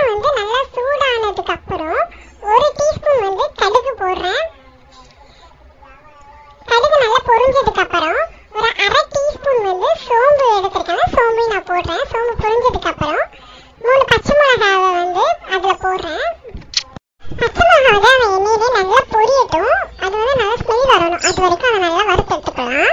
வந்து நல்லா சூடானதுக்கு அப்புறம் 1 டீஸ்பூன் வந்து கடுகு போடுறேன். கடுகு நல்லா பொரிஞ்சதுக்கு அப்புறம் ஒரு 1/2 டீஸ்பூன் வந்து சோம்பு எடுத்துருக்கேன். சோம்பு நான் போடுறேன். சோம்பு பொரிஞ்சதுக்கு அப்புறம் 3 பச்சை மிளகாவை வந்து அதில் போடுறேன். பச்சை மிளகாவை அந்த எண்ணெயிலே நல்லா பொரியட்டும். அது வந்து நல்லா ஸ்மெல் வரணும். அது வரைக்கும் அதை நல்லா வறுத்து எடுத்துக்கலாம்.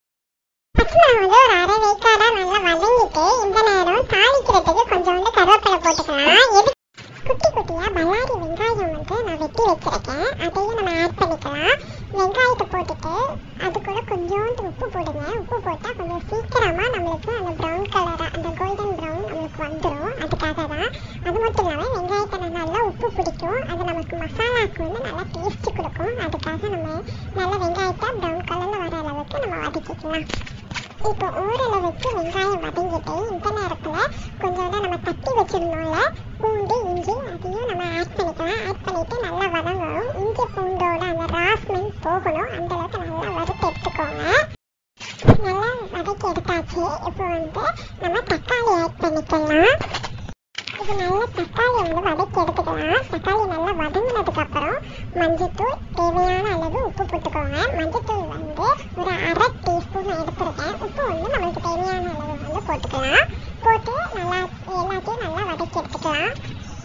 பச்சை மிளகா வந்து ஒரு 1/2 வேக்காடாக நல்லா வதங்கிட்டு இந்த நேரம் தாளிக்கிறதுக்கு கொஞ்சம் வந்து கருவேப்பிலை போட்டுக்கலாம். குட்டி குட்டியாக பல்லாரி வெங்காயம் வந்து நான் வெட்டி வச்சிருக்கேன். அதையும் நம்ம ஆட் பண்ணிக்கலாம். வெங்காயத்தை போட்டுட்டு அது கூட கொஞ்சோண்டு உப்பு போடுங்க. உப்பு போட்டால் கொஞ்சம் சீக்கிரமாக நம்மளுக்கு அந்த ப்ரௌன் கலராக அந்த கோல்டன் ப்ரௌன் நம்மளுக்கு வந்துடும். அதுக்காக தான். அது மட்டும் இல்லாமல் வெங்காயத்தை நல்லா உப்பு பிடிக்கும். அது நமக்கு மசாலாவுக்கு வந்து நல்லா டேஸ்ட்டு கொடுக்கும். அதுக்காக நம்ம நல்லா வெங்காயத்தை ப்ரௌன் கலரில் வர அளவுக்கு நம்ம வதக்கிக்கலாம். இப்போ ஓரளவுக்கு வெங்காயம் வதங்கிட்டு இந்த நேரத்தில் கொஞ்சோண்டு நம்ம தட்டி வச்சிருந்தோம்ல பூண்டு இஞ்சி அதையும் நம்ம ஆட் பண்ணிக்கலாம். ஆட் பண்ணிவிட்டு நல்லா வதங்கணும். இஞ்சி பூண்டோட அந்த ராஸ்மெல் போகணும். அந்தளவுக்கு நல்லா வறுத்து எடுத்துக்கோங்க. நல்லா வதக்கி எடுத்தாச்சு. இப்போ வந்து நம்ம தக்காளி ஆட் பண்ணிக்கலாம். இது நல்லா தக்காளி வந்து வதக்கி எடுத்துக்கலாம். தக்காளி நல்லா வதங்கினதுக்கப்புறம் மஞ்சத்தூள் தேவையான அளவு உப்பு போட்டுக்கோங்க. மஞ்சத்தூள் வந்து ஒரு 1/2 டீஸ்பூன் எடுத்துருக்கேன். உப்பு வந்து நம்மளுக்கு தேவையான அளவு வந்து போட்டுக்கலாம். போட்டு நல்லா எல்லாத்தையும் நல்லா வதக்கி எடுத்துக்கலாம்.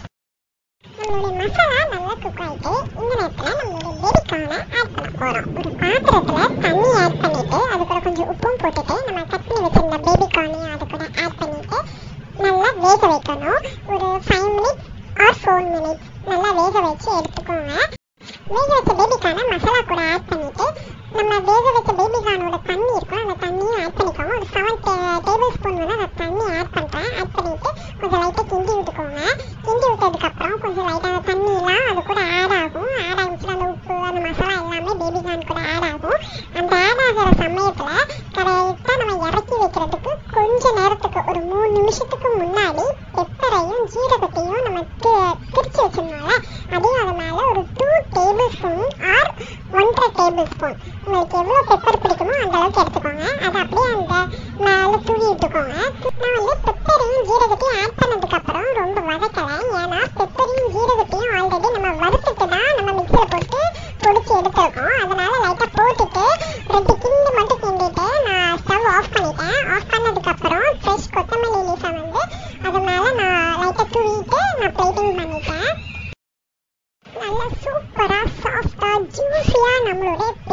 நம்மளுடைய மசாலா நல்லா குக் ஆகிட்டு இந்த நேரத்தில் நம்மளுடைய பேபிகார்னை ஆட் பண்ண போகிறோம். ஒரு பாத்திரத்தில் தண்ணி ஆட் பண்ணிவிட்டு அது கூட கொஞ்சம் உப்பும் போட்டுட்டு நம்ம கட் பண்ணி வச்சுருந்த பேபிகார்னையும் அது கூட ஆட் பண்ணிவிட்டு நல்லா வேக வைக்கணும். ஒரு 5 மினிட்ஸ் ஆர் 4 மினிட்ஸ் நல்லா வேக வச்சு எடுத்துக்கோங்க. வேக வச்ச பேபிகார்னை மசாலா கூட ஆட் பண்ணிவிட்டு நம்ம வேக வச்ச பேபிகார்னோட தண்ணி இருக்கும். அந்த தண்ணியும் ஆட் பண்ணிக்கோங்க. ஒரு 7 டேபிள் ஸ்பூன் வந்து அந்த தண்ணி ஆட் பண்ணுறேன். ஆட் பண்ணிவிட்டு கொஞ்சம் லைட்டாக கிண்டி விட்டுக்கோங்க. கிண்டி விட்டதுக்கப்புறம் கொஞ்சம் லைட்டாக தண்ணியெலாம் அது கூட ஆட் ஆகும். ஆட் ஆகிடுச்சுன்னா அந்த உப்பு அந்த மசாலா எல்லாமே பேபிகார்ன் கூட ஆட் ஆகும். அந்த ஆட் ஆகிற சமயத்தில் கரெக்டாக நம்ம இறக்கி வைக்கிறதுக்கு கொஞ்ச நேரத்துக்கு ஒரு 3 நிமிஷத்துக்கு முன்னாடி பெப்பரையும் ஜீரகத்தையும் நம்ம திரிச்சு வச்சிருந்தோம்ல அதையும் அது மேலே ஒரு 2 tablespoon or 1.5 tablespoon உங்களுக்கு எவ்வளோ பெப்பர் பிடிக்குமோ அந்த அளவுக்கு எடுத்துக்கோங்க. அதை அப்படியே அந்த மேலே தூவி விட்டுக்கோங்க. நான் வந்து பெப்பரையும் ஜீரகத்தையும் ஆட் பண்ணதுக்கப்புறம் ரொம்ப வதக்கலை. ஏன்னா பெப்பரையும் ஜீரகத்தையும் ஆல்ரெடி நம்ம வறுத்துட்டு தான் நம்ம மிக்சியில் போட்டு பொடிச்சு எடுத்துருக்கோம். அதனால் லைட்டாக போட்டுட்டு 2 கிண்டு மட்டும் கிண்டிட்டு நான் ஸ்டவ் ஆஃப் பண்ணிட்டேன். ஆஃப் பண்ணதுக்கப்புறம் ஃப்ரெஷ் கொத்தமல்லி லீஃபை வந்து அது மேலே நான் லைட்டாக தூவிட்டு நான் பிளேட்டிங் பண்ணிட்டேன். நல்லா சூப்பராக சாஃப்டாக ஜூஸியாக நம்மளுடைய